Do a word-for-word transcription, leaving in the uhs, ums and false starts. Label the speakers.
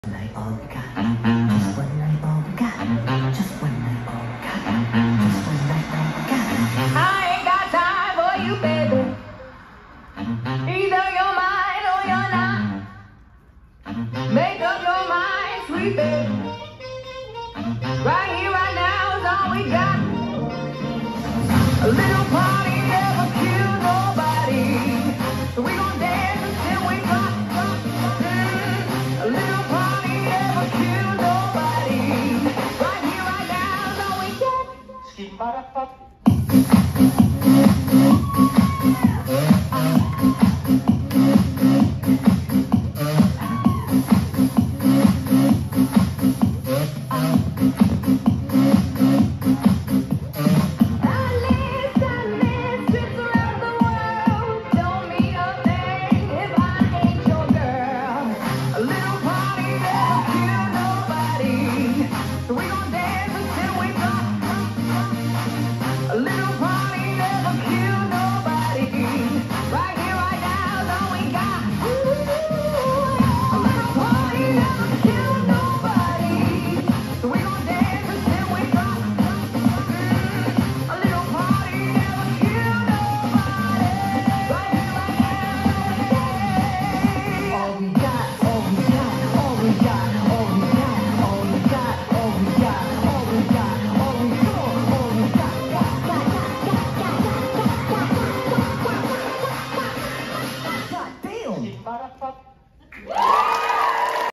Speaker 1: night, all we got. Just one night, all we got. Just one night, all we got. Just one night, all we got. I ain't got time for you, baby. Either you're mine or you're not. Make up your mind, sweet baby. Right here, right now is all we got. A little party never killed nobody. So we gon' dance until we drop. Mm. A little party never killed nobody. Right here, right now is all we got. Ski-ba-da-pop. All we got, all we got, all we got, all we got, all we got.